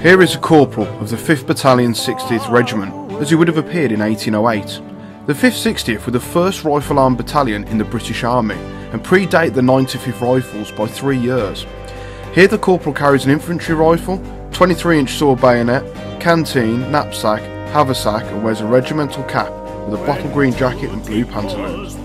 Here is a corporal of the 5th Battalion 60th Regiment, as he would have appeared in 1808. The 5th 60th were the first rifle armed battalion in the British Army and predate the 95th Rifles by 3 years. Here the corporal carries an infantry rifle, 23-inch sword bayonet, canteen, knapsack, haversack and wears a regimental cap with a bottle green jacket and blue pantaloons.